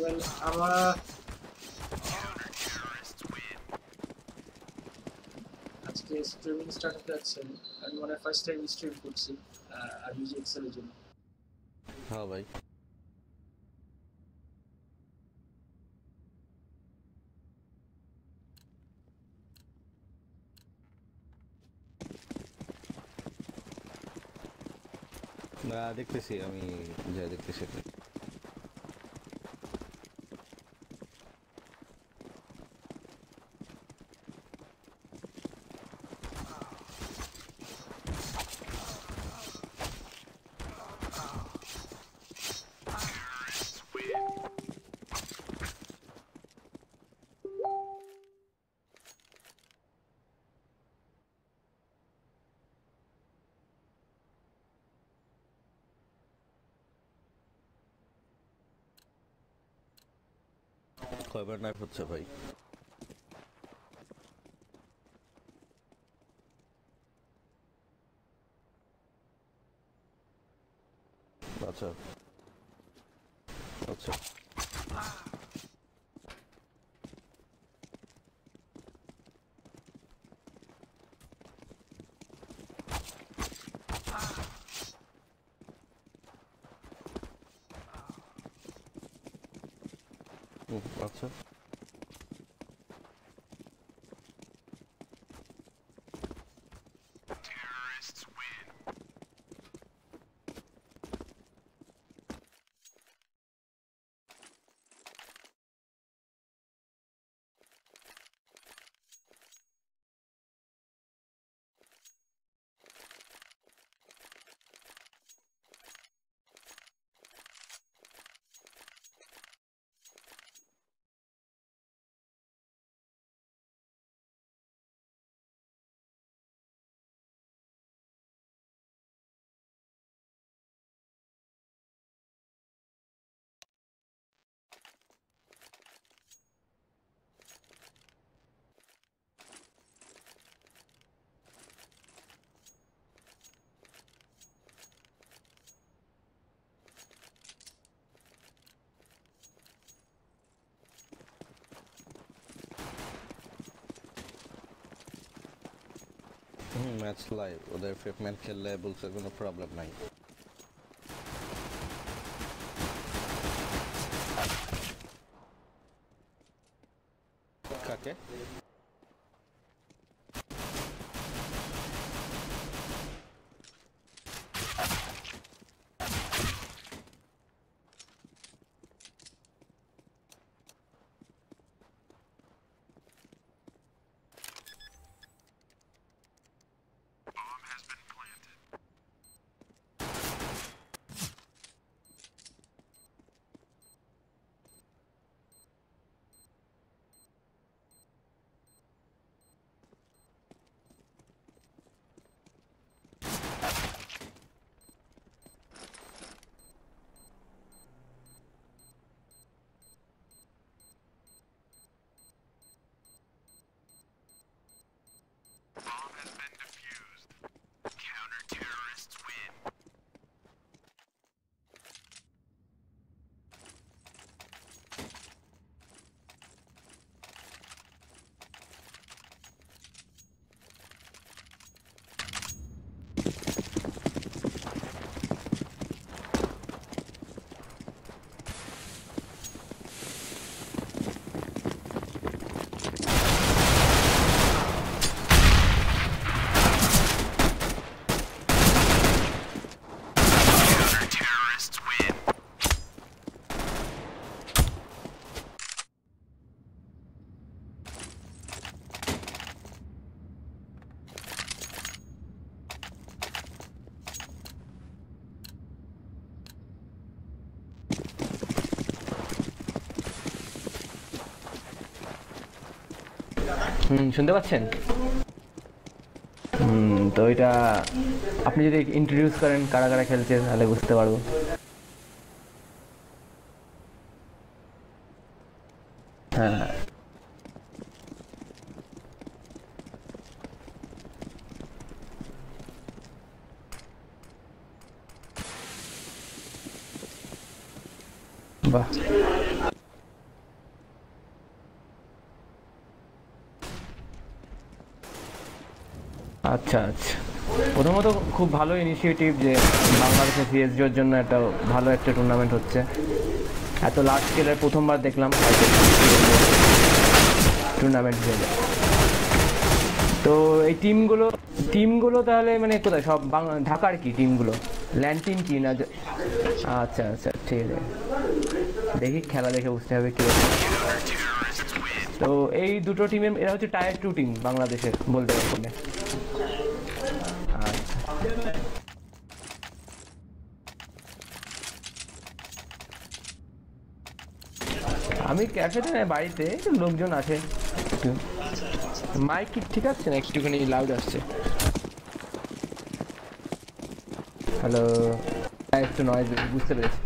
Well আমরা আজকে streaming start হতে যাচ্ছে। আমি মনে ফার্স্ট টাইম স্ট্রিম করছি আর ইউজি এক্সেলের জন্য। হ্যাঁ ভাই দেখতেছি আমি যা দেখতেছি কয়বার নাইফ হচ্ছে ভাই আচ্ছা আচ্ছা আচ্ছা ম্যাচ লাইভ ওদের ফিটম্যান খেললে বলছে কোনো প্রবলেম নাই কাকে শুনতে পাচ্ছেন? তো এটা আপনি যদি ইন্ট্রোডিউস করেন কারা কারা খেলছে তাহলে বুঝতে পারবো। হ্যাঁ বাহ আচ্ছা আচ্ছা, প্রথমত খুব ভালো ইনিশিয়েটিভ যে বাংলাদেশে সিএসজিওর জন্য একটা ভালো একটা টুর্নামেন্ট হচ্ছে। এত লার্জ স্কেলের প্রথমবার দেখলাম টুর্নামেন্ট ভেবে। তো এই টিমগুলো তাহলে মানে কোথায় সব ঢাকার কি টিমগুলো, ল্যান্ড টিম কি না? আচ্ছা আচ্ছা ঠিক আছে, দেখি খেলা দেখে বুঝতে হবে কি। তো এই দুটো টিমের এরা হচ্ছে টায়ার 2 টিম বাংলাদেশের বলতে গেলে। আমি ক্যাফেতে না, বাড়িতে একটু লোকজন আছে। একটু মাইক কি ঠিক আছে না? একটুখানি লাউড আসছে। হ্যালো, একটু নয়েজ, বুঝতে পেরেছি।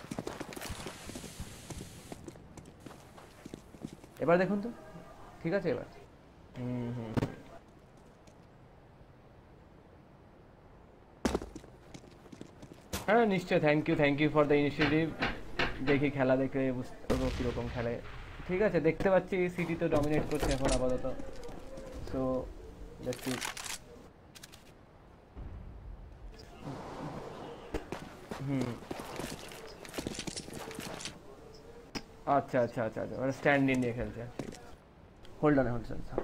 এবার দেখুন তো ঠিক আছে এবার? হ্যাঁ নিশ্চয়, thank you for the initiative. দেখি খেলা দেখে বুঝতে পারবো কীরকম খেলে। ঠিক আছে, দেখতে পাচ্ছি সিটি তো ডমিনেট করছে এখন আপাতত। সো দেখছি। আচ্ছা আচ্ছা আচ্ছা আচ্ছা, মানে স্ট্যান্ড ইন নিয়ে খেলছে। ঠিক আছে, হোল্ড অন।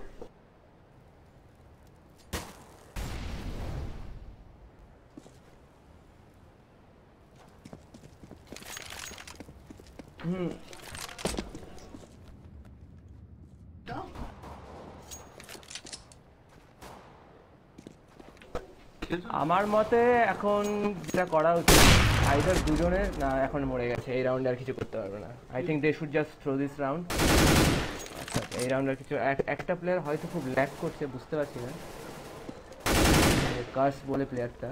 আমার মতে এখন যেটা করা উচিত, আইদার দুজনের না এখন মরে গেছে, এই রাউন্ডে আর কিছু করতে পারবে না। I think they should just throw this round. আচ্ছা, এই রাউন্ডে আর কিছু, একটা প্লেয়ার হয়তো খুব ল্যাক করছে, বুঝতে পারছি না, কার্স বলে প্লেয়ারটা।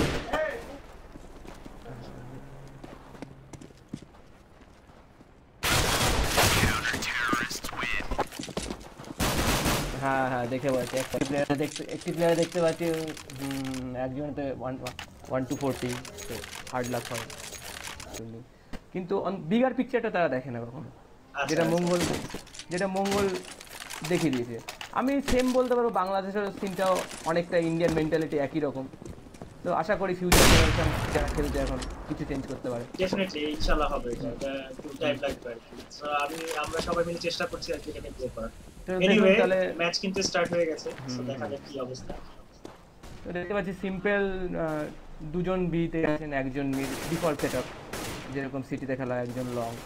হ্যাঁ হ্যাঁ, দেখে পাচ্ছি একটি প্লেয়ার দেখতে পাচ্ছি, একজনতে 1-40 হার্ড লাক হয়। কিন্তু বিগার পিকচারটা তারা দেখে না কখনো, যেটা মঙ্গল দেখিয়ে দিয়েছে। আমি সেম বলতে পারবো, বাংলাদেশের সিনটাও অনেকটা ইন্ডিয়ান মেন্টালিটি একই রকম। তো আশা করি ফিউচার জেনারেশন যারা খেলছে এখন কিছু চেঞ্জ করতে পারে। ডেফিনেটলি ইনশাআল্লাহ হবে, এটা একটু টাইম লাগবে আর কি। সো আমরা সবাই মিলে চেষ্টা করছি আর কি এটাকে গ্রো করার। এনিওয়ে ম্যাচ কিন্তু স্টার্ট হয়ে গেছে, সো দেখা যাক কি অবস্থা। তো দেখতে পাচ্ছি সিম্পল দুজন বিতে আছেন, একজন মিড, ডিফল্ট সেটআপ যেরকম সিটিতে খেলা, একজন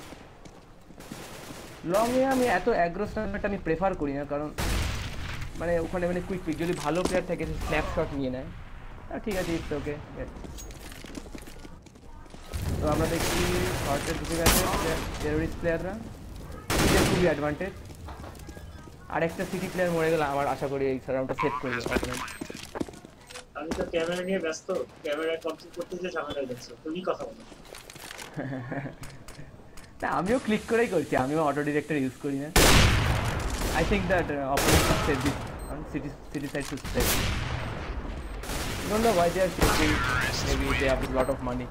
লংয়ে আমি এত অ্যাগ্রো স্টারটা আমি প্রেফার করি না, কারণ মানে ওখানে মানে কুইক যদি ভালো প্লেয়ার থাকে স্ন্যাপশট নিয়ে নেয়, ঠিক আছে, ইটস ওকে। তো আমরা দেখছি শর্টে ঢুকে গেছে টেরোরিস্ট প্লেয়াররা, খুবই অ্যাডভান্টেজ। আর একটা সিটি প্লেয়ার মরে গেলে আমার আশা করি এই রাউন্ডটা সেট করবে অপোনেন্ট। আমি তো ক্যামেরা নিয়ে ব্যস্ত, ক্যামেরা কন্ট্রোল করতে যে ঝামেলা যাচ্ছে, তুমি কথা বলো। না, আমিও ক্লিক করেই করছি, আমিও অটো ডিরেক্টর ইউজ করি না। I think that opponent should set this on city side to stay. Don't know why they are shooting. Maybe they have a lot of money.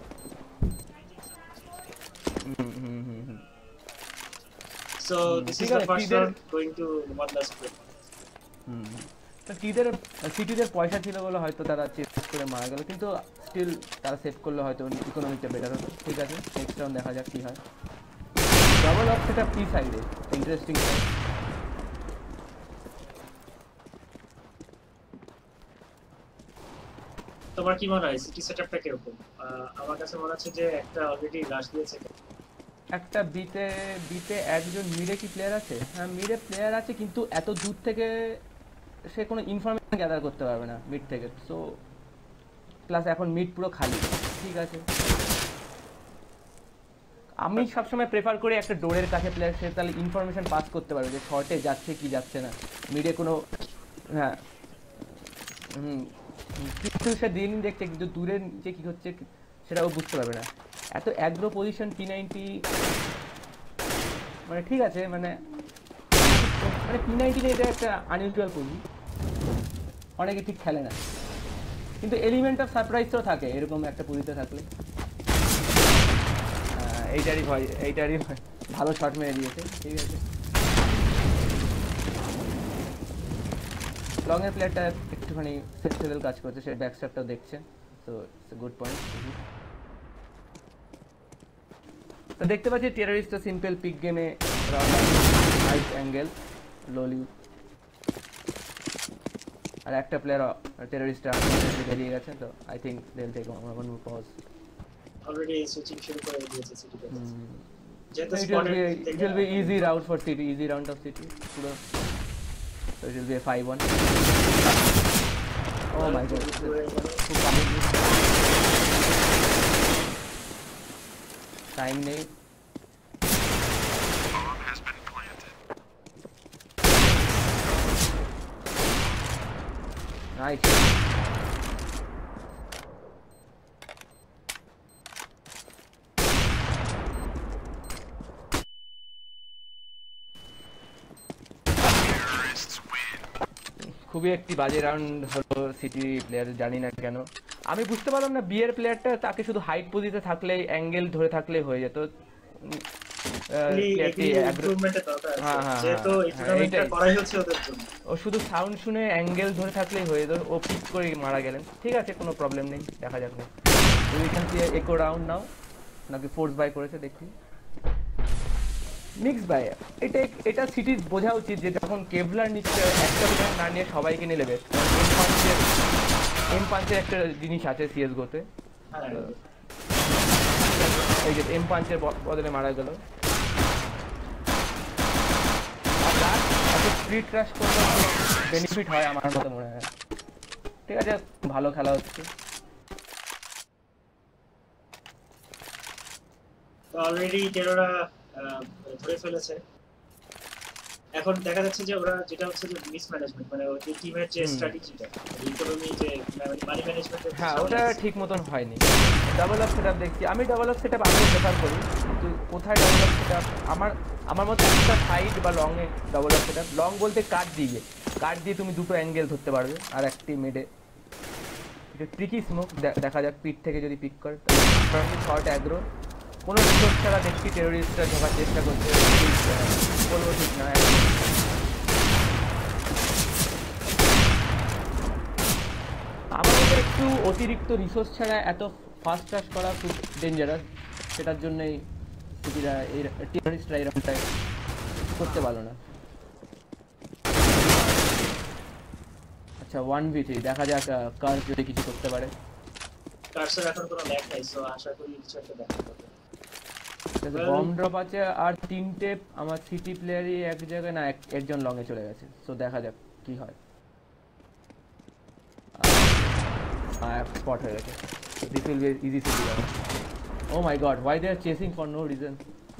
So this is the first round going to one last play. তো সিটিদের পয়সা ছিল বলে হয়তো তারা chess করে মারা গেল, কিন্তু স্টিল তারা সেভ করলে হয়তো ইকোনমিকটা বেটার হতো। ঠিক আছে, নেক্সট রাউন্ড দেখা যাক কি হয়। ডাবল অফ সেটা পি সাইডে, ইন্টারেস্টিং। তোমার কি মনে হয় সিটি সেটআপটা কিরকম? আমার কাছে মনে হচ্ছে যে একটা অলরেডি রাশ দিয়েছে। একটা বিতে একজন মিডে কি প্লেয়ার আছে? হ্যাঁ, মিডে প্লেয়ার আছে, কিন্তু এত দূর থেকে সে কোনো ইনফরমেশন গ্যাদার করতে পারবে না মিড থেকে। সো প্লাস এখন মিড পুরো খালি। ঠিক আছে, আমি সবসময় প্রেফার করি একটা ডোরের কাছে প্লেয়ার, সে তাহলে ইনফরমেশন পাস করতে পারবে যে শর্টে যাচ্ছে কি যাচ্ছে না, মিডে কোনো, হ্যাঁ কিছু সে দিন দেখছে, কিন্তু দূরে যে কী হচ্ছে সেটাও বুঝতে পারবে না। এত অ্যাগ্রো পজিশন P90, মানে ঠিক আছে, মানে P90 এটা একটা আনইউজুয়াল পজি, অনেকে ঠিক খেলে না, কিন্তু এলিমেন্ট অফ সারপ্রাইজ তো থাকে এরকম একটা পজিতে থাকলে। এইটারই ভালো শট মেরে দিয়েছে। ঠিক আছে, লং এর প্লেয়ারটা একটুখানি সেন্সিবল কাজ করছে, সে ব্যাক স্ট্যাপটাও দেখছে, so it's a good point. তো দেখতে পাচ্ছি টেররিস্ট সিম্পল পিক গেমে নাইস অ্যাঙ্গেল লোলি, আর একটা প্লেয়ার টেররিস্টটা বেরিয়ে গেছে। তো I think they will take one more pause. Already switching শুরু করে দিয়েছে সিটি প্লেয়ার। যেহেতু It will be easy round for City, easy round of City. So it will be a 5-1. Oh my god. Time nahi. Nice. খুবই একটি বাজে round হলো city player, জানি না কেন। আমি বুঝতে পারলাম না বিয়ের প্লেয়ারটা তাকে শুধু হাইট পজিশনে থাকলে অ্যাঙ্গেল ধরে থাকলে হয়ে যেত। ও শুধু সাউন্ড শুনে অ্যাঙ্গেল ধরে থাকলেই হয়ে যেত, ও পিক করে মারা গেলেন। ঠিক আছে, কোনো প্রবলেম নেই, দেখা যাক না। এখান থেকে একো রাউন্ড নাও নাকি ফোর্স বাই করেছে দেখি। মিক্স বাই, এটা সিটির বোঝা উচিত যে যখন কেভলার নিচ্ছে একটা প্লেয়ার না নিয়ে সবাইকে নিয়ে নেবে। এম5-এর একটা জিনিস আছে সিএসগোতে, এই যে এম5-এর বদলে মারা গেল। আর স্পিড ক্রাশ করলে বেনিফিট হয় আমার মতো মনে হয়। ঠিক আছে, ভালো খেলা হচ্ছে। অলরেডি টেরোরা ধরে ফেলেছে। এখন দেখা যাচ্ছে যে ওরা যেটা হচ্ছে যে মিসম্যানেজমেন্ট, মানে ওই যে টিমের যে স্ট্র্যাটেজিটা, ইকোনমি যে মানি ম্যানেজমেন্ট, হ্যাঁ ওটা ঠিক মতন হয়নি। ডাবল আপ সেটআপ দেখছি আমি, ডাবল আপ সেটআপ আমি প্রেফার করি, কিন্তু কোথায় ডাবল আপ সেটআপ আমার মতে একটা সাইড বা লং এ ডাবল আপ সেটআপ। লং বলতে কাট দিয়ে তুমি দুটো অ্যাঙ্গেল ধরতে পারবে, আর একটি মিডে ট্রিকি স্মোক দেখা যাক পিট থেকে যদি পিক করে শর্ট অ্যাগ্রো। কোনো রিসোর্স ছাড়া দেখছি টেরোরিস্টরা ঢোকার চেষ্টা করছে, বলবো ঠিক না। আমাদের একটু অতিরিক্ত রিসোর্স ছাড়া এত ফাস্ট রাশ করা খুব ডেঞ্জারাস, সেটার জন্যই সিটিরা এই টেরোরিস্টরা এই রাউন্ডটায় করতে পারলো না। আচ্ছা 1v3 দেখা যাক কার যদি কিছু করতে পারে। কার্সার এখন কোনো ল্যাগ নাই, সো আশা করি কিছু একটা দেখা যাবে। বম ড্রপ আছে আর তিনটে আমার সিটি প্লেয়ারই এক জায়গায় না, একজন লং এ চলে গেছে। সো দেখা যাক কি হয়। স্পট হয়ে গেছে। This will be easy CT round. Oh my god, why they are chasing for no reason.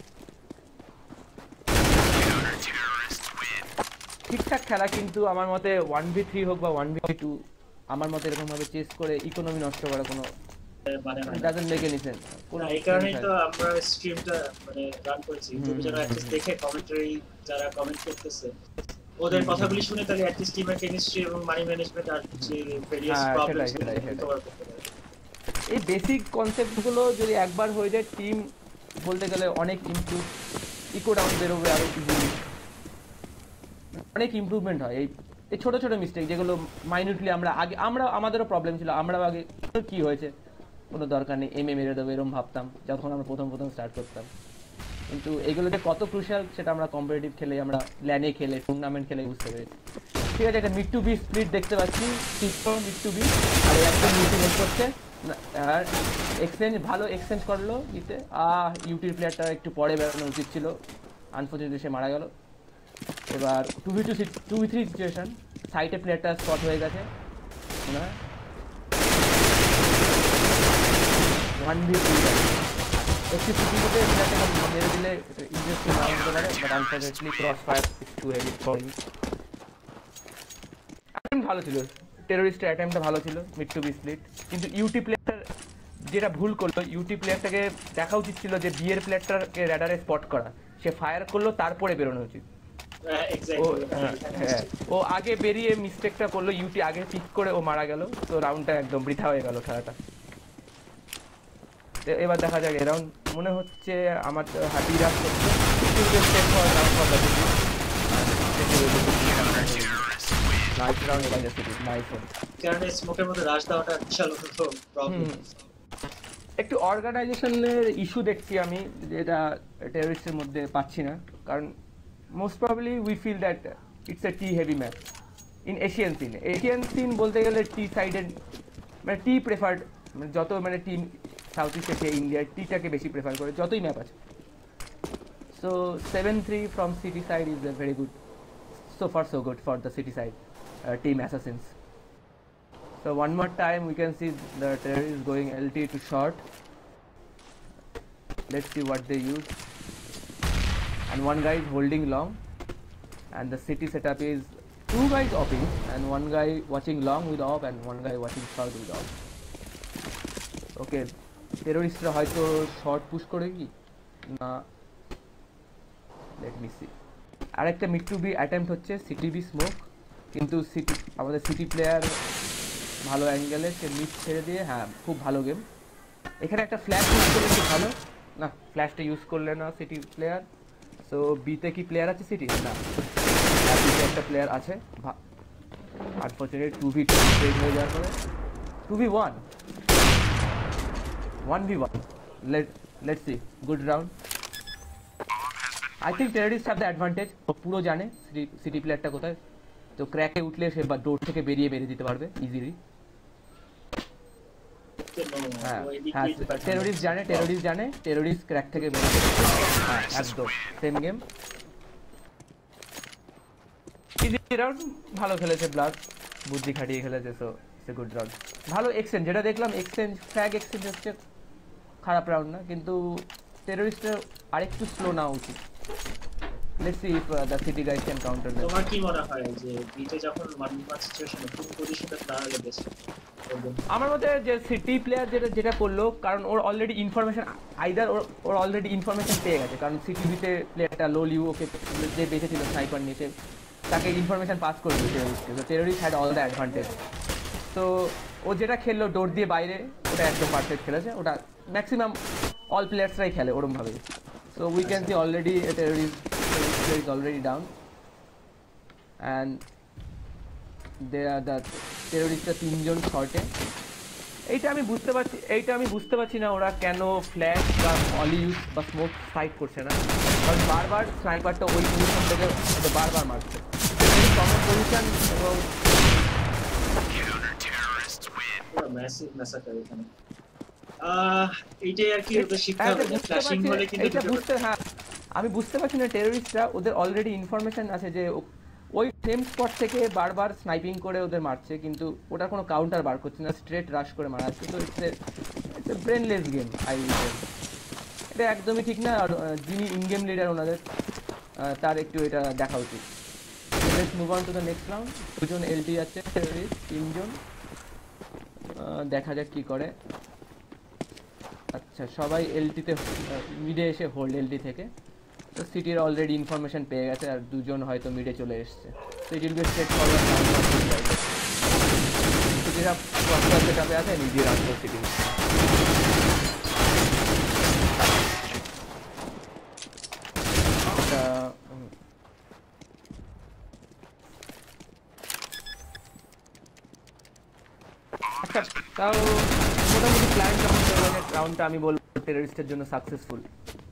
ঠিকঠাক খেলা, কিন্তু আমার মতে 1v3 হোক বা 1v2 আমার মতে এরকম ভাবে চেস করে ইকোনমি নষ্ট করা কোনো ডাজন্ট মেক এনি সেন্স। এই কারণেই তো আমরা স্ট্রিমটা মানে রান করেছি, যদি যারা অ্যাটলিস্ট দেখে কমেন্টারি যারা কমেন্ট করতেছে ওদের কথাগুলি শুনে, তাহলে অ্যাটলিস্ট টিমের কেমিস্ট্রি এবং মানি ম্যানেজমেন্ট আর যে ভেরিয়াস প্রবলেমস কভার করতে পারে। এই বেসিক কনসেপ্টগুলো যদি একবার হয়ে যায়, টিম বলতে গেলে অনেক ইমপ্রুভ, ইকো ডাউন বেরোবে আরো ইজিলি, অনেক ইমপ্রুভমেন্ট হয়। এই ছোট ছোট মিস্টেক যেগুলো মাইনিউটলি আমরা আমাদেরও প্রবলেম ছিল, আমরাও আগে কি হয়েছে কোনো দরকার নেই, এমএ মেরে দেবো এরকম ভাবতাম যখন আমরা প্রথম স্টার্ট করতাম। কিন্তু এগুলো যে কত ক্রুশাল সেটা আমরা কম্পিটিটিভ খেলে, আমরা ল্যানে খেলে, টুর্নামেন্ট খেলে বুঝতে পেরেছি। ঠিক আছে, একটা মিড টু বি স্প্লিট দেখতে পাচ্ছি, মিড টু বি, আর একজন ইউটি হেল্প করছে, আর এক্সচেঞ্জ ভালো এক্সচেঞ্জ করলো ইতে। ইউটির প্লেয়ারটা একটু পরে বেরোনো উচিত ছিল, আনফর্চুনেটলি সে মারা গেল। এবার 2v3 সিচুয়েশন, সাইটে প্লেয়ারটা স্পট হয়ে গেছে না, 1v3 একটি সিটিতে প্লেয়ারটা মেরে দিলে ইন্টারেস্টিং রাউন্ড হতে পারে, but unfortunately cross fire is too heavy for him. Attempt ভালো ছিল, টেরোরিস্টের অ্যাটেম্পটা ভালো ছিল মিড টু বি স্প্লিট, কিন্তু ইউটি প্লেয়ার যেটা ভুল করলো, ইউটি প্লেয়ারটাকে দেখা উচিত ছিল যে বিয়ের প্লেয়ারটাকে র্যাডারে স্পট করা, সে ফায়ার করলো তারপরে বেরোনো উচিত। ও আগে বেরিয়ে মিস্টেকটা করলো, ইউটি আগে পিক করে ও মারা গেল, তো রাউন্ডটা একদম বৃথা হয়ে গেল খেলাটা। এবার দেখা যাক, এই রাউন্ড মনে হচ্ছে আমার হাতি রাশ করছে। Nice round by the city. Nice one. কারণ স্মোকের মধ্যে রাশ দেওয়াটা বিশাল প্রবলেম। একটু অর্গানাইজেশনের ইস্যু দেখছি আমি, যেটা টেররিস্টের মধ্যে পাচ্ছি না, কারণ most probably we feel that it's a T heavy match in Asian scene বলতে গেলে টি সাইডের মানে টি প্রেফার্ড, মানে যত মানে টিম সাউথ ইস্ট এশিয়া ইন্ডিয়ার টিটাকে বেশি প্রেফার করে যতই ম্যাপ আছে। So 7-3 from CT side is a very good, so far so good for the city side team assassins. So one more time we can see the terrorists going LT to short. Let's see what they use. And one guy is holding long, and the city setup is 2 guys offing and 1 guy watching long with off and 1 guy watching short with off. Okay, terrorists ra hoyto short push kore ki na, let me see. আরেকটা mid to B attempt হচ্ছে CT B smoke, কিন্তু CT আমাদের CT player ভালো অ্যাঙ্গেলে সে mid ছেড়ে দিয়ে, হ্যাঁ খুব ভালো গেম। এখানে একটা ফ্ল্যাশ ইউজ করলে কি ভালো না, ফ্ল্যাশটা ইউজ করলে না সিটি প্লেয়ার। সো বিতে কি প্লেয়ার আছে সিটি না, বিতে একটা প্লেয়ার আছে। আনফর্চুনেট 2v2 হয়ে যাওয়ার পরে 2v1 1v1 let's see good round. I think terrorists have the advantage, ও পুরো জানে সিটি প্লেয়ারটা কোথায়, তো ক্র্যাকে উঠলে সে ডোর থেকে বেরিয়ে দিতে পারবে ইজিলি। হ্যাঁ টেররিস্ট জানে টেররিস্ট ক্র্যাক থেকে বেরিয়ে যেতে পারবে। হ্যাঁ একদম সেম গেম, ইজি রাউন্ড, ভালো খেলেছে ব্লাড, বুদ্ধি খাটিয়ে খেলেছে। So it's a good round, ভালো এক্সচেঞ্জ। যেটা দেখলাম এক্সচেঞ্জ ফ্র্যাগ এক্সচেঞ্জ হচ্ছে খারাপ রাউন্ড না, কিন্তু টেররিস্টের আরেকটু স্লো না উচিত। Let's see if the city guys can counter them. তোমার কি মনে হয় যে বিটে যখন 1v1 সিচুয়েশনে কোন পজিশনটা দাঁড়ালে বেস্ট? আমার মতে যে সিটি প্লেয়ার যেটা করলো, কারণ ওর অলরেডি ইনফরমেশন আইদার ওর অলরেডি ইনফরমেশন পেয়ে গেছে, কারণ সিটি বিতে প্লেয়ারটা লো লিউ ওকে যে বেঁচেছিল স্নাইপার নিয়ে তাকে ইনফরমেশন পাস করে দিল টেররিস্টকে। তো terrorist had all the advantage. তো ও যেটা খেললো ডোর দিয়ে বাইরে, ওটা একদম পারফেক্ট খেলেছে। ওটা ম্যাক্সিমাম অল প্লেয়ার্সরাই খেলে ওরমভাবে। So we can see already terrorist is already down and they are the terrorist তিনজন শর্টে। এইটা আমি বুঝতে পারছি না ওরা কেন ফ্ল্যাশ বা অলি ইউজ বা স্মোক ফাইট করছে না, কারণ বারবার স্নাইপারটা ওই পজিশন থেকে বারবার মারছে। কমন পজিশন এবং ম্যাসিভ ম্যাসাকার এখানে। এইটাই আর কি ওদের শিখতে হবে, ফ্ল্যাশিং হলে কিন্তু এটা বুঝতে, হ্যাঁ আমি বুঝতে পারছি না টেররিস্টরা ওদের অলরেডি ইনফরমেশন আছে যে ওই সেম স্পট থেকে বারবার স্নাইপিং করে ওদের মারছে, কিন্তু ওটার কোনো কাউন্টার বার করছে না, স্ট্রেট রাশ করে মারাচ্ছে। তো it's a brainless game I will. এটা একদমই ঠিক না। আর যিনি ইন গেম লিডার ওনাদের, তার একটু এটা দেখা উচিত। Let's move on to the next round. 2 জন এলটি আছে টেররিস্ট, 3 জন, দেখা যাক কি করে। আচ্ছা সবাই এলটিতে মিডে এসে হোল্ড এলটি থেকে। তো সিটির অলরেডি ইনফরমেশন পেয়ে গেছে আর 2 জন হয়তো মিডে চলে এসছে। তো it will be straightforward round. সিটিরা প্রপার সেটআপে আছে, নিজে রাউন্ড ফর সিটি। আচ্ছা তাও মোটামুটি প্ল্যান রাউন্ডটা আমি বলবো টেররিস্টের জন্য সাকসেসফুল।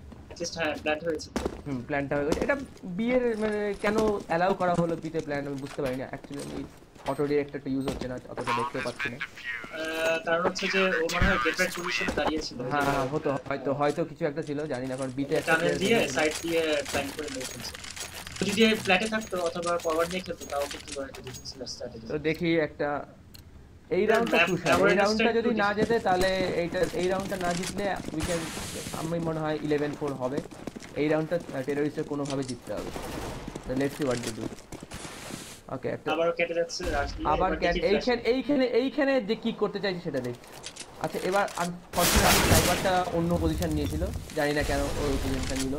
প্ল্যানটা হয়ে গেছে। এটা বিয়ের মানে কেন অ্যালাউ করা হলো বিতে প্ল্যান আমি বুঝতে পারি না অ্যাকচুয়ালি। আমি অটো ডিরেক্টরটা ইউজ হচ্ছে না, অতটা দেখতে পাচ্ছি না। কারণ হচ্ছে যে ও মনে হয় গেটের পজিশনে দাঁড়িয়ে ছিল। হ্যাঁ হয়তো কিছু একটা ছিল, জানি না। কারণ বিতে একটা টানেল দিয়ে সাইড দিয়ে প্ল্যান করে নিয়েছে। যদি ফ্ল্যাটে থাকতো অথবা ফরওয়ার্ড নিয়ে খেলতো তাও কিন্তু একটা ডিফেন্সিভ স্ট্র্যাটেজি। তো দেখি একটা এই রাউন্ডটা ক্রুশাল। এই রাউন্ডটা যদি না জেতে তাহলে এই রাউন্ডটা না জিতলে উইকেন্ড আমি মনে হয় 11-4 হবে। এই রাউন্ডটা টেররিস্টের কোনোভাবে জিততে হবে। তো let's see what they do. Okay একটা আবার কেটে যাচ্ছে রাশ দিয়ে, আবার এইখানে যে কি করতে চাইছে সেটা দেখি। আচ্ছা এবার আনফরচুনেটলি স্নাইপারটা অন্য পজিশন নিয়েছিল, জানি না কেন ওই পজিশনটা নিল।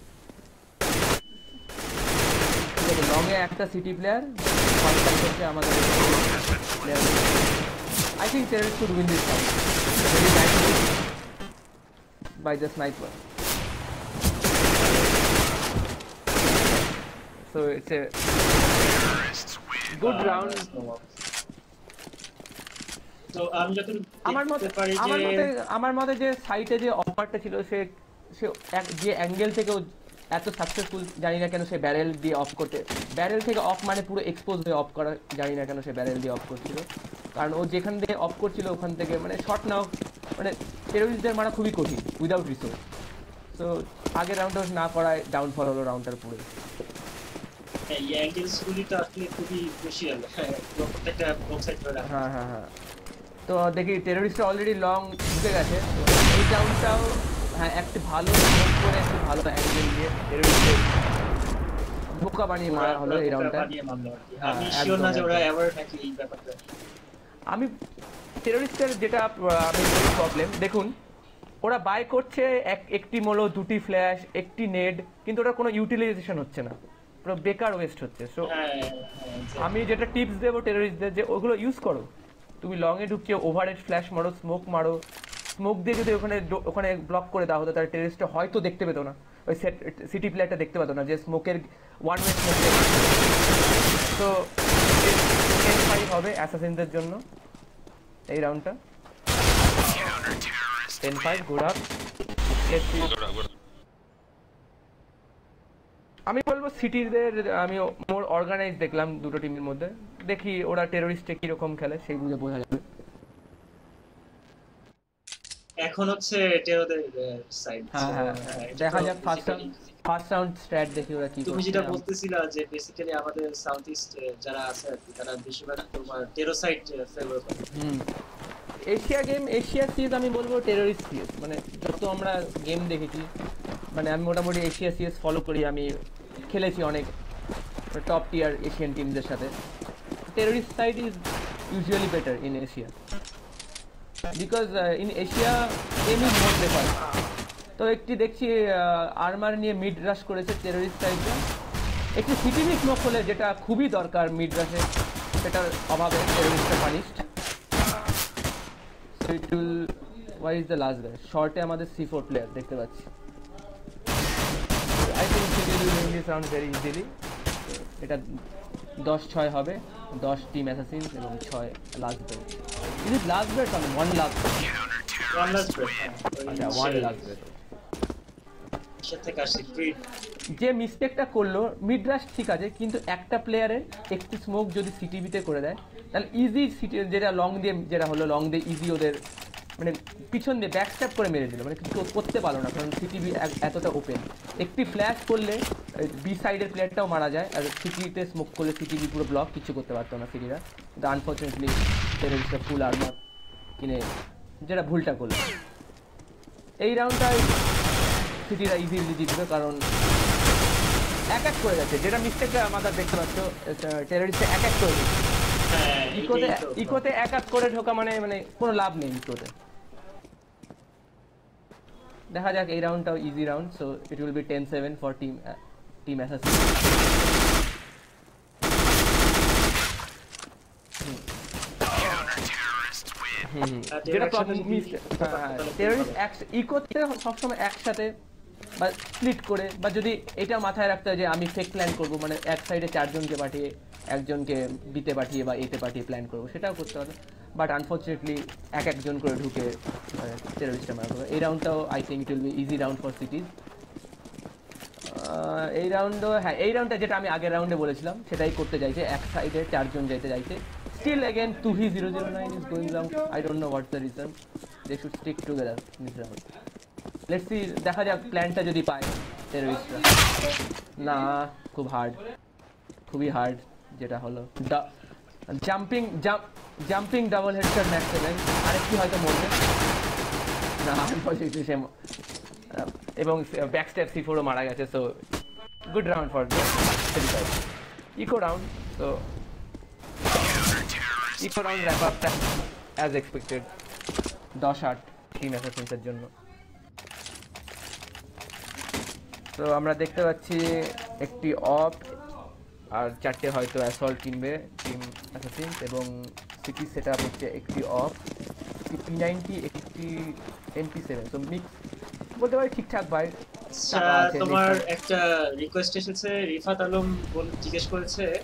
লং এ একটা সিটি প্লেয়ার কন্ট্যাক্ট করছে আমাদের player. I think terrorists could win this fight very nicely by the sniper. So it's a good round. তো আমি যতটুকু আমার মতে দেখতে পারি আমার মতে যে সাইটে যে অফারটা ছিল সে সে যে অ্যাঙ্গেল থেকে ও এত সাকসেসফুল, জানি না কেন সে ব্যারেল দিয়ে অফ করতে, ব্যারেল থেকে অফ মানে পুরো এক্সপোজ হয়ে অফ করা, জানি না কেন সে ব্যারেল দিয়ে অফ করছিল, কারণ ও যেখান থেকে অফ করছিল ওখান থেকে মানে শর্ট নাও মানে টেরোরিস্টদের মারা খুবই কঠিন উইদাউট রিসোর্স। তো আগের রাউন্ডটা না করায় ডাউনফল হলো রাউন্ডটার পুরো। এই অ্যাঙ্গেলস গুলিটা আসলে খুবই ক্রুশিয়াল, প্রত্যেকটা বক্স সাইড ধরে রাখা। হ্যাঁ। তো দেখি টেরোরিস্টরা অলরেডি লং ঢুকে গেছে, এই রাউন্ডটাও হ্যাঁ একটু ভালো করে একটু ভালো অ্যাঙ্গেল দিয়ে টেরোরিস্টের বোকা বানিয়ে মারা হলো এই রাউন্ডটা। আমি শিওর না যে ওরা এভার নাকি এই ব্যাপারটা। আমি টেরোরিস্টের যেটা আমি প্রবলেম দেখুন, ওরা বাই করছে একটি মোলো, দুটি ফ্ল্যাশ, একটি নেড, কিন্তু ওটা কোনো ইউটিলাইজেশন হচ্ছে না, পুরো বেকার ওয়েস্ট হচ্ছে। সো আমি যেটা টিপস দেবো টেরোরিস্টদের যে ওগুলো ইউজ করো। তুমি লংয়ে ঢুকছো, ওভারহেড ফ্ল্যাশ মারো, স্মোক মারো, স্মোক দিয়ে যদি ওখানে ব্লক করে দেওয়া হতো তাহলে টেরোরিস্টটা হয়তো দেখতে পেতো না, ওই সিটি প্লেয়ারটা দেখতে পেতো না যে স্মোকের ওয়ান ওয়ে স্মোক। তো 10-5 হবে অ্যাসাসিনদের জন্য এই রাউন্ডটা। 10-5 গুড আপ। আমি বলবো সিটিদের আমি মোর অর্গানাইজ দেখলাম দুটো টিমের মধ্যে, দেখি ওরা টেরোরিস্টে কিরকম খেলে সেই বুঝে বোঝা যাবে। এখন হচ্ছে টেরোদের সাইড। হ্যাঁ দেখা যাক ফার্স্ট রাউন্ড স্ট্র্যাট দেখি ওরা কি করে। তুমি যেটা বলতেছিলা যে বেসিক্যালি আমাদের সাউথ ইস্ট যারা আছে আর কি তারা বেশিরভাগ তোমার টেরো সাইড ফেভার করে। এশিয়া সিরিজ আমি বলবো টেরোরিস্ট সিরিজ, মানে যত আমরা গেম দেখেছি, মানে আমি মোটামুটি এশিয়া সিরিজ ফলো করি, আমি খেলেছি অনেক টপ টিয়ার এশিয়ান টিমদের সাথে। Terrorist side is usually better in Asia because in Asia aim is more prefer. তো একটি দেখছি আর্মার নিয়ে মিড রাশ করেছে টেরোরিস্ট সাইডটা, একটি সিটিভি স্মোক হলে যেটা খুবই দরকার মিড রাশে, সেটার অভাবে টেরোরিস্টটা punished. So it will, why is the last guy? Short আমাদের C4 player দেখতে পাচ্ছি। I think City will win this round very easily. এটা 10-6 হবে, 10 টিম অ্যাসাসিনস এবং 6 last breath. Is it last breath or one last breath? One last breath. আচ্ছা one last breath। যে মিস্টেকটা করলো mid রাশ ঠিক আছে, কিন্তু একটা প্লেয়ারের একটি স্মোক যদি সিটিভিতে করে দেয় তাহলে ইজি সিটি যেটা লং দিয়ে যেটা হলো লং দিয়ে ইজি ওদের মানে পিছন দিয়ে ব্যাকস্ট্যাপ করে মেরে দিল, মানে কিছু করতে পারলো না কারণ সিটিভি এতটা ওপেন। একটি ফ্ল্যাশ করলে বি সাইডের প্লেয়ারটাও মারা যায়, আর সিটিতে স্মোক করলে সিটিভি পুরো ব্লক কিছু করতে পারতো না সিটিরা। কিন্তু আনফর্চুনেটলি টেরোরিস্টটা ফুল আর্মার কিনে যেটা ভুলটা করলো। এই রাউন্ডটায় সিটিরা ইজিলি জিতবে কারণ এক করে যাচ্ছে, যেটা মিস্টেকটা আমাদের দেখতে পাচ্ছ টেরোরিস্টে এক করে দিচ্ছে। ইকোতে এক করে ঢোকা মানে কোনো লাভ নেই ইকোতে। দেখা যাক এই রাউন্ডটাও easy round, so it will be 10-7 for team Assassin. যেটা টেরোরিস্ট ইকোতে সবসময় একসাথে বা স্প্লিট করে, বা যদি এটা মাথায় রাখতে হয় যে আমি ফেক প্ল্যান করবো, মানে এক সাইডে 4 জনকে পাঠিয়ে একজনকে বিতে পাঠিয়ে বা এতে পাঠিয়ে প্ল্যান করবো, সেটাও করতে হবে। বাট আনফর্চুনেটলি একজন করে ঢুকে টেরোরিস্টটা মারা করবো। এই রাউন্ডটাও I think it will be easy round for CTs. এই রাউন্ডও হ্যাঁ, এই রাউন্ডটা যেটা আমি আগের রাউন্ডে বলেছিলাম সেটাই করতে চাইছে, এক সাইডে 4 জন যেতে চাইছে। Still again 2v009 is going down. I don't know what's the reason. They should stick together in this round. Let's see, দেখা যাক প্ল্যানটা যদি পায় টেরোরিস্টরা। না খুব হার্ড, খুবই হার্ড যেটা হলো জাম্পিং ডাবল হেডশট ম্যাক্স 7, আরেকটি হয়তো মরবে না আনফর্চুনেটলি সে, এবং ব্যাকস্ট্যাপ C4ও মারা গেছে। So good round for eco round. So eco round wrap আপটা অ্যাজ এক্সপেক্টেড 10-8 টিম অ্যাসাসিনসের জন্য। তো আমরা দেখতে পাচ্ছি একটি অফ আর 4টে হয়তো অ্যাসল্ট কিনবে টিম অ্যাসাসিনস, এবং সিটি সেট আপ হচ্ছে একটি অফ, একটি P90, একটি MP7। তো মিক্স বলতে পারি ঠিকঠাক ভাই। তোমার একটা রিকোয়েস্ট এসেছে, রিফাত আলম জিজ্ঞেস করেছে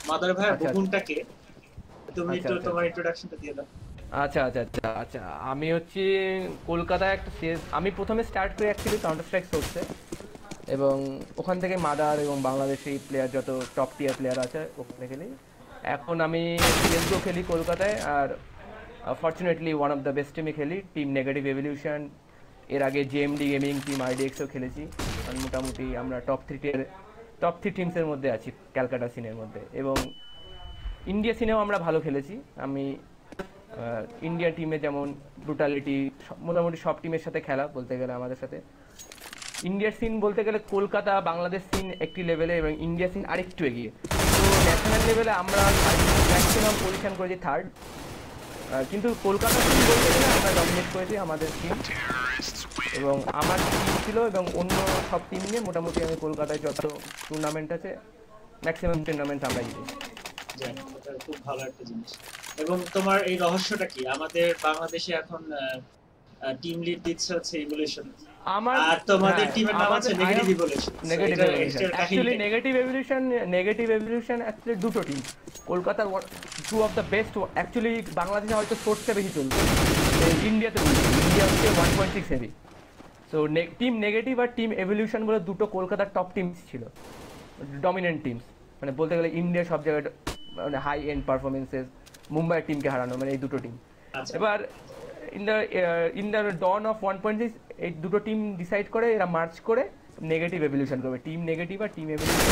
মাদার ভাই আচ্ছা, বুকুনটাকে তুমি আচ্ছা, একটু আচ্ছা। তোমার ইন্ট্রোডাকশনটা দিয়ে দাও। আচ্ছা আচ্ছা আচ্ছা আচ্ছা, আমি হচ্ছি কলকাতায় একটা আমি প্রথমে স্টার্ট করি অ্যাকচুয়ালি কাউন্টার স্ট্রাইক সোর্সে, এবং ওখান থেকে মাদার এবং বাংলাদেশি প্লেয়ার যত টপ টিয়ার প্লেয়ার আছে ওখানে খেলি। এখন আমি সিএসগো খেলি কলকাতায়, আর fortunately one of the best টিমে খেলি, টিম নেগেটিভ এভলিউশন। এর আগে জেএমডি গেমিং, টিম আইডিএক্সও খেলেছি। আর মোটামুটি আমরা টপ থ্রি টিমসের মধ্যে আছি ক্যালকাটা সিনের মধ্যে, এবং ইন্ডিয়া সিনেও আমরা ভালো খেলেছি। আমি ইন্ডিয়া টিমে যেমন ব্রুটালিটি, মোটামুটি সব টিমের সাথে খেলা বলতে গেলে আমাদের সাথে। ইন্ডিয়ার সিন বলতে গেলে কলকাতা বাংলাদেশ সিন একটি লেভেলে এবং ইন্ডিয়া সিন আরেকটু এগিয়ে। তো ন্যাশনাল লেভেলে আমরা ম্যাক্সিমাম পজিশন করেছি থার্ড, কিন্তু কলকাতা সিন বলতে গেলে আমরা ডমিনেট করেছি আমাদের টিম, এবং আমার টিম ছিল এবং অন্য সব টিম নিয়ে মোটামুটি আমি কলকাতায় যত টুর্নামেন্ট আছে ম্যাক্সিমাম টুর্নামেন্ট আমরা জিতেছি। যাক, এটা খুব ভালো একটা জিনিস। এবং তোমার এই রহস্যটা কি? আমাদের বাংলাদেশে এখন টিম লিড দিচ্ছে হচ্ছে ইভলিউশন, আমার আর তোমাদের টিমের নাম আছে negative evolution. Negative evolution actually negative evolution actually দুটো টিম কলকাতার, two of the best. Actually বাংলাদেশে হয়তো সোর্সটা বেশি চলছে, ইন্ডিয়াতে ইন্ডিয়া হচ্ছে 1.6 হেভি। সো টিম নেগেটিভ আর টিম এভলিউশন বলে দুটো কলকাতার টপ টিমস ছিল, ডমিনেন্ট টিমস। মানে বলতে গেলে ইন্ডিয়া সব জায়গায় মানে হাই এন্ড পারফরমেন্সেস, মুম্বাইয়ের টিমকে হারানো, মানে এই দুটো টিম। এবার ইন দ্য ডন অফ 1.6 এই দুটো টিম ডিসাইড করে, এরা মার্চ করে নেগেটিভ এভলিউশন করবে, টিম নেগেটিভ আর টিম এভলিউশন।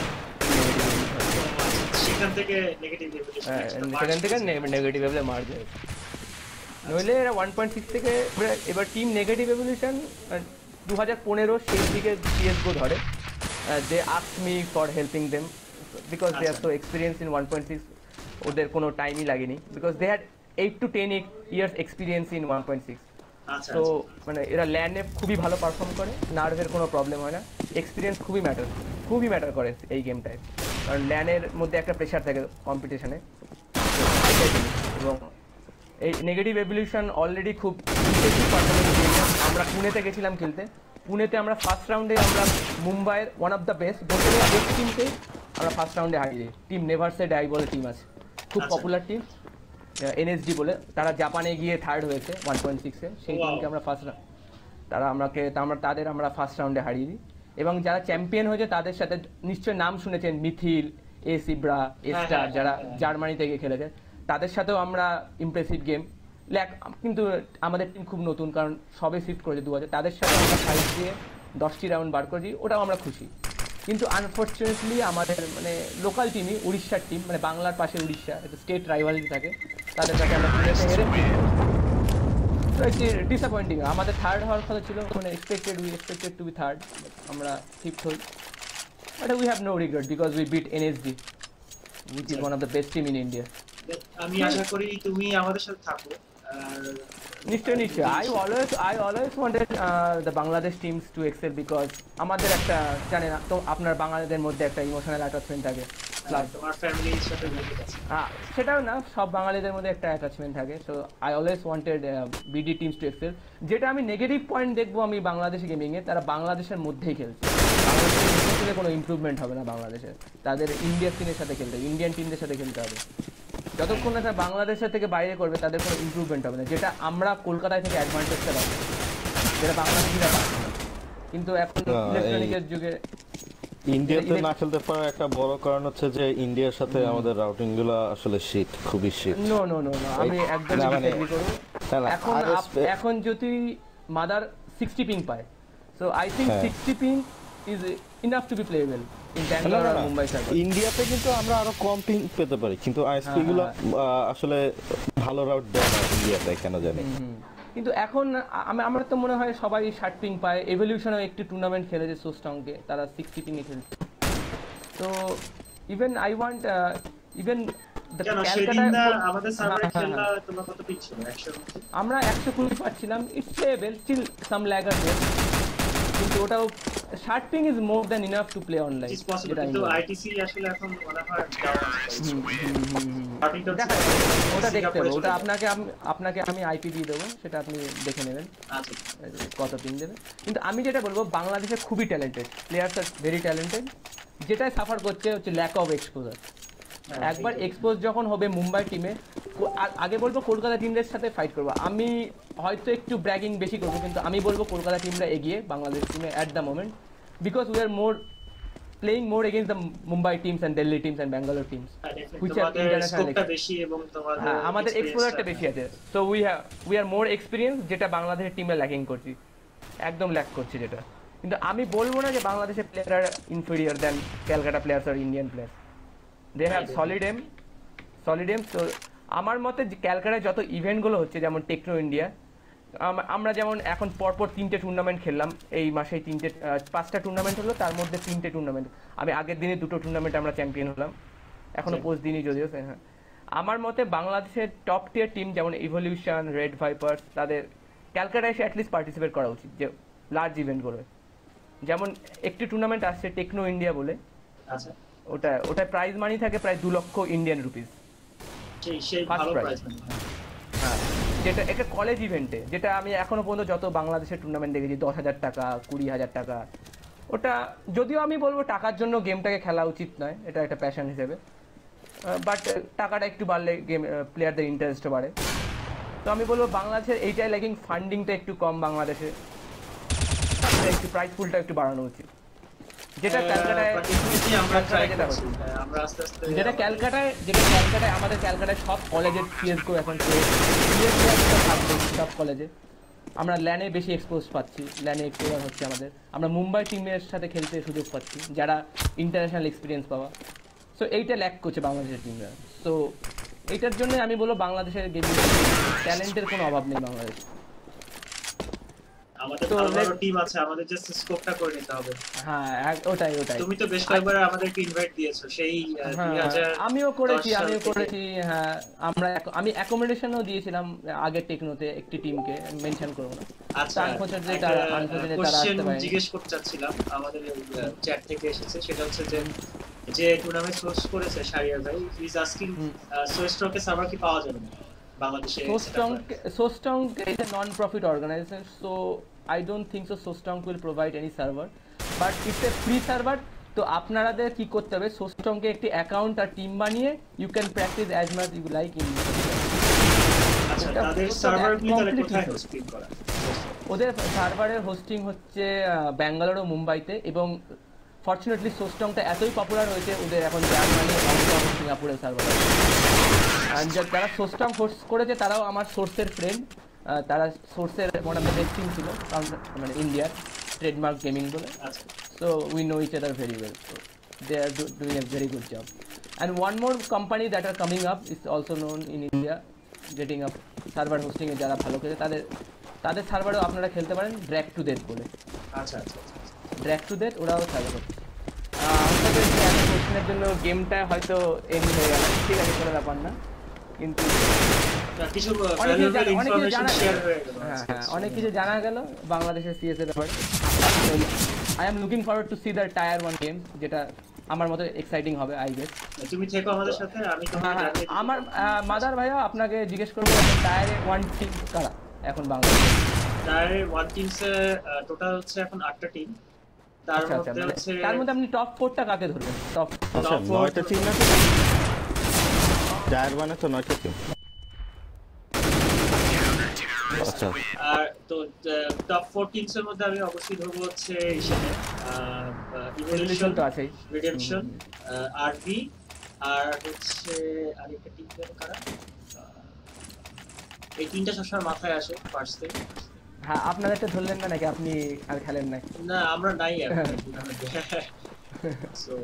সেখান থেকে নেগেটিভ নেগেটিভ এভলে মার্চ হয়েছে, নইলে এরা 1.6 থেকে। এবার টিম নেগেটিভ এভলিউশন 2015 সেই দিকে সিএসগো ধরে, they ask me for helping them because they are so experience in 1.6। ওদের কোনো টাইমই লাগেনি because they had 8 to 10 years experience in 1.6। তো মানে এরা ল্যান্ডে খুবই ভালো পারফর্ম করে, নার্ভের কোনো প্রবলেম হয় না, এক্সপিরিয়েন্স খুবই ম্যাটার করে এই গেমটায়, কারণ ল্যানের মধ্যে একটা প্রেশার থাকে কম্পিটিশনে। এবং এই নেগেটিভ এভলিউশন অলরেডি খুব পারফরমেন্স দিয়েছে। আমরা পুনেতে গেছিলাম খেলতে, পুনেতে আমরা ফার্স্ট রাউন্ডে আমরা মুম্বাইয়ের ওয়ান অফ দ্য বেস্ট টিমকে আমরা ফার্স্ট রাউন্ডে হারিয়ে দিই। টিম নেভারসে ডাই বলে টিম আছে, খুব পপুলার টিম, এনএসডি বলে। তারা জাপানে গিয়ে থার্ড হয়েছে 1.6-এ, সেই টিমকে আমরা আমরা ফার্স্ট রাউন্ডে হারিয়ে দিই। এবং যারা চ্যাম্পিয়ন হয়েছে তাদের সাথে নিশ্চয় নাম শুনেছেন, মিথিল, সিব্রা, এস্টার, যারা জার্মানি থেকে খেলেছে, তাদের সাথেও আমরা ইমপ্রেসিভ গেম। কিন্তু আমাদের টিম খুব নতুন, কারণ সবে শিফট করেছে 2000, তাদের সাথে আমরা ফাইট দিয়ে 10টি রাউন্ড বার করেছি, ওটাও আমরা খুশি। কিন্তু আনফর্চুনেটলি আমাদের মানে লোকাল টিমই, উড়িষ্যার টিম, মানে বাংলার পাশে উড়িষ্যা, একটা স্টেট রাইভালরি থাকে, তাদের কাছে আমরা পুনেতে হেরে ডিসঅ্যাপয়েন্টিং। আমাদের থার্ড হওয়ার কথা ছিল, মানে we expected to be third, আমরা ফিফথ হই। But we have no regret because we beat NSD which is one of the best team in India. আমি আশা করি তুমি আমাদের সাথে থাকো। নিশ্চয় I always wanted the Bangladesh teams to excel because আমাদের একটা জানেন তো আপনার বাঙালিদের মধ্যে একটা ইমোশনাল অ্যাটাচমেন্ট থাকে, প্লাস তোমার ফ্যামিলির সাথে রিলেটেড আছে। সেটাও না, সব বাঙালিদের মধ্যে একটা অ্যাটাচমেন্ট থাকে। So I always wanted BD teams to excel। যেটা আমি নেগেটিভ পয়েন্ট দেখবো আমি বাংলাদেশি গেমিংয়ে, তারা বাংলাদেশের মধ্যেই খেলছে, বাংলাদেশের কোনো ইমপ্রুভমেন্ট হবে না বাংলাদেশের, তাদের ইন্ডিয়ান টিমের সাথে খেলতে হবে, ইন্ডিয়ান টিমদের সাথে খেলতে হবে। যতক্ষণ না বাংলাদেশের থেকে বাইরে করবে তাদের কোনো ইমপ্রুভমেন্ট হবে না, যেটা আমরা কলকাতায় থেকে অ্যাডভান্টেজটা পাবো, যেটা বাংলাদেশিরা পাচ্ছে না। কিন্তু এখন ইলেকট্রনিকের যুগে ইন্ডিয়াতে না খেলতে পারার একটা বড় কারণ হচ্ছে যে ইন্ডিয়ার সাথে আমাদের রাউটিং গুলো আসলে শিট, খুবই শিট। নো আমি একদম ডিসএগ্রি করব। এখন যদি মাদার 60 পিং পায়, so I think 60 ping is enough to be playable in Bangalore আর মুম্বাই সার্ভার। ইন্ডিয়াতে কিন্তু আমরা আরো কম পিং পেতে পারি, কিন্তু আইএসপি গুলো আসলে ভালো রাউট দেয় না ইন্ডিয়াতে, কেন জানি। কিন্তু এখন আমার তো মনে হয় সবাই 60 পিং পায়। এভলিউশনও একটি টুর্নামেন্ট খেলেছে সোস্টংকে, তারা 60 পিং এ খেলছে। তো ইভেন আই ওয়ান্ট ইভেন আমাদের সার্ভারে খেললা তোমরা কত পিং ছিল? 100 আমরা 120 পাচ্ছিলাম। It's playable, still some lagger there, কিন্তু ওটাও 60 ping is more than enough to play online. কিন্তু আইটিসি আসলে এখন মনে হয় ওটা দেখতে হবে, ওটা আপনাকে আমি আইপি দিয়ে দেবো, সেটা আপনি দেখে নেবেন কত পিং দেবে। কিন্তু আমি যেটা বলবো, বাংলাদেশে খুবই ট্যালেন্টেড প্লেয়ার্স আর ভেরি ট্যালেন্টেড, যেটাই সাফার করছে হচ্ছে ল্যাক অফ এক্সপোজার। একবার এক্সপোজ যখন হবে মুম্বাই টিমে, আগে বলবো কলকাতা টিমদের সাথে ফাইট করবো। আমি হয়তো একটু ব্র্যাগিং বেশি করবো, কিন্তু আমি বলবো কলকাতা টিমরা এগিয়ে বাংলাদেশ টিমে at the moment, because we are more playing more against the Mumbai teams and Delhi teams and Bangalore teams, which are international বেশি এবং তোমাদের আমাদের এক্সপোজারটা বেশি আছে। So we are more experience, যেটা বাংলাদেশের টিমে ল্যাকিং করছি, একদম ল্যাক করছি যেটা। কিন্তু আমি বলবো না যে বাংলাদেশের প্লেয়ার আর ইনফেরিয়র দ্যান ক্যালকাটা প্লেয়ার্স আর Indian players. They have solid aim. তো আমার মতে ক্যালকাটায় যত ইভেন্টগুলো হচ্ছে, যেমন টেকনো ইন্ডিয়া, আমরা যেমন এখন পরপর 3টে টুর্নামেন্ট খেললাম এই মাসে, 5টা টুর্নামেন্ট হলো, তার মধ্যে 3টে টুর্নামেন্ট, আমি আগের দিনে 2টো টুর্নামেন্ট আমরা চ্যাম্পিয়ন হলাম, এখনো পোস্ট দিনই যদিও। হ্যাঁ, আমার মতে বাংলাদেশের টপ টিয়ার টিম যেমন ইভলিউশন, রেড ভাইপার্স, তাদের ক্যালকাটায় এসে অ্যাটলিস্ট পার্টিসিপেট করা উচিত, যে লার্জ ইভেন্টগুলো। যেমন একটি টুর্নামেন্ট আসছে টেকনো ইন্ডিয়া বলে, ওটা প্রাইজ মানি থাকে প্রায় 2 লক্ষ ইন্ডিয়ান রুপিস, ফার্স্ট প্রাইজ। হ্যাঁ, যেটা একটা কলেজ ইভেন্টে, যেটা আমি এখনো পর্যন্ত যত বাংলাদেশের টুর্নামেন্ট দেখেছি 10,000 টাকা, 20,000 টাকা। ওটা যদিও আমি বলবো টাকার জন্য গেমটাকে খেলা উচিত নয়, এটা একটা প্যাশন হিসেবে, বাট টাকাটা একটু বাড়লে গেম প্লেয়ারদের ইন্টারেস্টও বাড়ে। তো আমি বলবো বাংলাদেশের এইটাই ল্যাকিং, ফান্ডিংটা একটু কম বাংলাদেশে, একটু প্রাইস পুলটা একটু বাড়ানো উচিত, যেটা ক্যালকাটায় আমাদের ক্যালকাটায় সব কলেজের সিএসগো এখন সব কলেজে আমরা ল্যানে বেশি এক্সপোজ পাচ্ছি, ল্যানে এক্সপোজার হচ্ছে আমাদের, আমরা মুম্বাই টিমের সাথে খেলতে সুযোগ পাচ্ছি যারা ইন্টারন্যাশনাল এক্সপিরিয়েন্স পাওয়া। সো এইটা ল্যাক করছে বাংলাদেশের টিমরা। সো এইটার জন্য আমি বলবো বাংলাদেশের গেমিং ট্যালেন্টের কোনো অভাব নেই বাংলাদেশ। আমাদের ভালো ভালো টিম আছে, আমাদের জাস্ট স্কোপটা করে নিতে হবে। হ্যাঁ, ওটাই। তুমি তো বেশ কয়েকবার আমাদেরকে ইনভাইট দিয়েছো, সেই 2000 আমিও করেছি। হ্যাঁ, আমি অ্যাকোমোডেশনও দিয়েছিলাম আগে টেকনোতে একটি টিমকে, মেনশন করব না। আচ্ছা, আনফরচুনেটলি তারা আসতে পারেনি। জিজ্ঞেস করতে চাচ্ছিলাম, আমাদের চ্যাট থেকে এসেছে, সেটা হচ্ছে যে টুর্নামেন্ট হোস্ট করেছে শারিয়ার ভাই, হি ইজ আস্কিং সোস্ট্রকে সার্ভার কি পাওয়া যাবে না বাংলাদেশে? Sostong is a non-profit organization, so I don't think so Sostong will provide any server, but it's a free server. তো আপনাদের কি করতে হবে, Sostong কে একটি অ্যাকাউন্ট আর টিম বানিয়ে you can practice as much you like in আচ্ছা, তাদের সার্ভারগুলো তাহলে কোথায় হোস্টিং করা? ওদের সার্ভারের হোস্টিং হচ্ছে ব্যাঙ্গালোর ও মুম্বাইতে, এবং ফরচুনেটলি Sostongটা এতই পপুলার হয়েছে ওদের এখন জার্মানি, হংকং, সিঙ্গাপুরের সার্ভার আছে। যারা Sostong হোস্ট করেছে তারাও আমার সোর্সের ফ্রেন্ড, তারা সোর্সের মোটামুটি টেস্টিং ছিল, মানে ইন্ডিয়ার ট্রেডমার্ক গেমিং বলে। So we know each other very well, so they are doing a very good job. And one more company that are coming up is also known in India, getting up server হোস্টিংয়ে যারা ভালো খেলে তাদের সার্ভারেও আপনারা খেলতে পারেন, drag to death বলে। আচ্ছা, ড্র্যাগ টু ডেথ ওরাও খেলা করছে। আমাদের কোশ্চেনের জন্য গেমটা হয়তো এন্ড হয়ে গেল, ঠিক আছে, কোনো ব্যাপার না, কিন্তু অনেক কিছু জানা গেল বাংলাদেশের সিএস এর ব্যাপারে। I am looking forward to see the tier 1 game, যেটা আমার মতে এক্সাইটিং হবে আই গেস। তুমি থেকো আমাদের সাথে, আমি আমার মাদার ভাইয়া আপনাকে জিজ্ঞেস করবো টায়ারে 1 টিম কারা এখন বাংলাদেশে? টায়ারে 1 টিমসে টোটাল হচ্ছে এখন 8টা টিম। তার মধ্যে আপনি টপ 4টা কাকে ধরবেন? টপ 9টা টিম না, টায়ার 1 এ তো 9টা টিম। আচ্ছা, আর তো টপ 4 টিমস এর মধ্যে আমি অবশ্যই ধরবো হচ্ছে ইভলিউশন তো আছে, রিডেম্পশন, আরবি, আর হচ্ছে আরেকটা টিম কারা, এই তিনটা সবসময় মাথায় আসে ফার্স্টে। হ্যাঁ, আপনারা এটা ধরলেন না নাকি? আপনি আর খেলেন না? না, আমরা নাই এখন। সো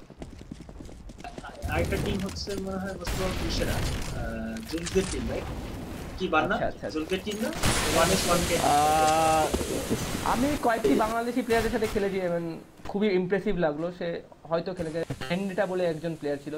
আরেকটা টিম হচ্ছে মনে হয় বস্তুবাদী জুলসদের টিম, রাইট? কি বান্না জুলসদের টিম না? 1v1 কে আমি কয়েকটি বাংলাদেশি প্লেয়ারের সাথে খেলেছি এবং খুবই ইমপ্রেসিভ লাগলো। সে হয়তো খেলে ভেন্ডেটা বলে একজন প্লেয়ার ছিল,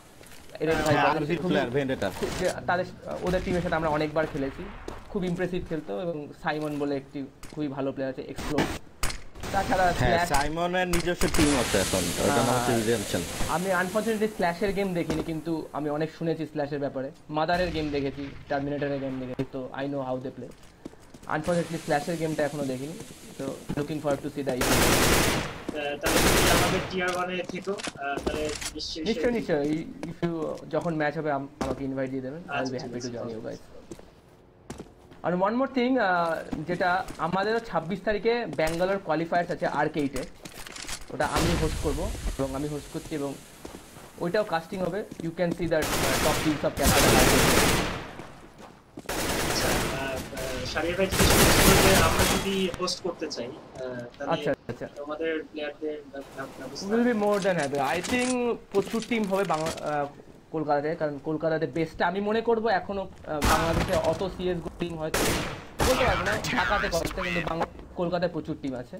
তাদের ওদের টিমের সাথে আমরা অনেকবার খেলেছি, খুব ইমপ্রেসিভ খেলতো। এবং সাইমন বলে একটি খুবই ভালো প্লেয়ার আছে, এক্সপ্লোর। তাছাড়া সাইমনের নিজস্ব টিম আছে এখন, ওটা নাম হচ্ছে রিডেম্পশন। আমি আনফরচুনেটলি স্ল্যাশের গেম দেখিনি, কিন্তু আমি অনেক শুনেছি স্ল্যাশের ব্যাপারে। মাদারের গেম দেখেছি, টার্মিনেটরের গেম দেখেছি, তো I know how they play. Unfortunately স্ল্যাশের গেমটা এখনো দেখিনি, তো looking forward to see the event. তাহলে তুমি আমাদের টিয়ার 1 এ থেকো, তাহলে নিশ্চয়ই ইফ ইউ যখন ম্যাচ হবে আমাকে ইনভাইট দিয়ে দেবেন, I will be happy to join you guys. আর ওয়ান মোর থিং, যেটা আমাদেরও 26 তারিখে ব্যাঙ্গালোর কোয়ালিফায়ার্স আছে আর্কেইডে, ওটা আমি হোস্ট করব এবং আমি হোস্ট করছি এবং ওইটাও কাস্টিং হবে। You can see that top teams of Calcutta. Shariar ভাই জিজ্ঞেস করছিল যে আমরা যদি হোস্ট করতে চাই তাহলে আচ্ছা আমাদের প্লেয়ারদের ব্যবস্থা will be more than happy. I think প্রচুর টিম হবে কলকাতাতে, কারণ কলকাতাতে বেস্টটা আমি মনে করব এখনো বাংলাদেশে অত সিএস টিম হয়তো বলতে পারবো না, ঢাকাতে করতে, কিন্তু কলকাতায় প্রচুর টিম আছে।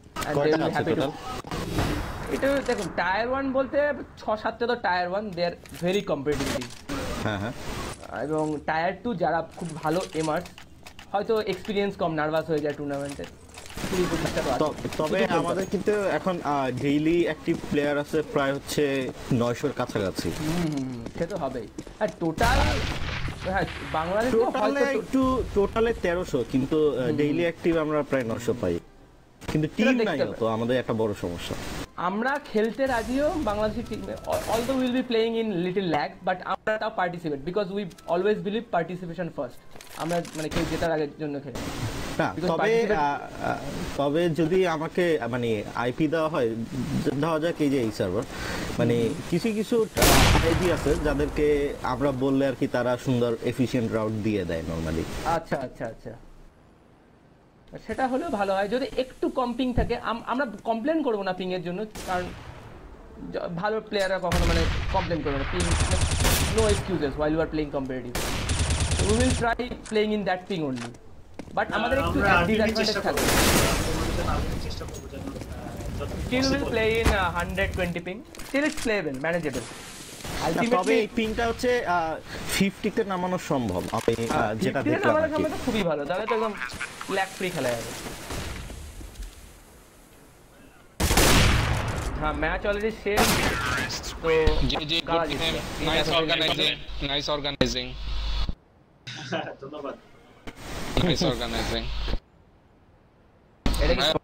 এটা দেখুন টায়ার 1 বলতে 6-7টা তো tier 1, they are very competitive. হ্যাঁ এবং টায়ার 2 যারা খুব ভালো এমার্স, হয়তো এক্সপিরিয়েন্স কম, নার্ভাস হয়ে যায় টুর্নামেন্টে। তবে আমাদের কিন্তু এখন ডেইলি অ্যাক্টিভ প্লেয়ার আছে প্রায় হচ্ছে 900-এর কাছাকাছি। সে তো হবেই। আর টোটাল বাংলাদেশে টোটালে 1300, কিন্তু ডেইলি অ্যাক্টিভ আমরা প্রায় 900 পাই, কিন্তু টিম নাই, তো আমাদের একটা বড় সমস্যা। আমরা খেলতে রাজিও বাংলাদেশি টিমে, although will be playing in little lag, but আমরা তাও participate because we always believe participation first. আমরা মানে কেউ জেতার আগের জন্য খেলি না। তবে যদি আমাকে মানে আইপি দেওয়া হয়, দেওয়া যাক এই যে এই সার্ভার, মানে কিছু আইডি আছে যাদেরকে আমরা বললে আর কি তারা সুন্দর এফিশিয়েন্ট রাউট দিয়ে দেয় নরমালি। আচ্ছা সেটা হলেও ভালো হয় যদি একটু কম্পিং থাকে। আমরা কমপ্লেন করবো না পিং এর জন্য, কারণ ভালো প্লেয়াররা কখনো মানে কমপ্লেন করবে না। Ping no excuses while you are playing competitive, we will try playing in that ping only, but আমাদের একটু ডিসঅ্যাডভান্টেজ থাকবে। Still will play in 120 ping. Still it's playable, manageable. তবে এই পিংটা হচ্ছে 50 তে নামানো সম্ভব, আমি যেটা দেখলাম আর কি। খুবই ভালো, তাহলে তো একদম ল্যাগ ফ্রি খেলা যাবে। হ্যাঁ, ম্যাচ অলরেডি শেষ। তো জি নাইস অর্গানাইজিং ধন্যবাদ। Nice organizing. এটা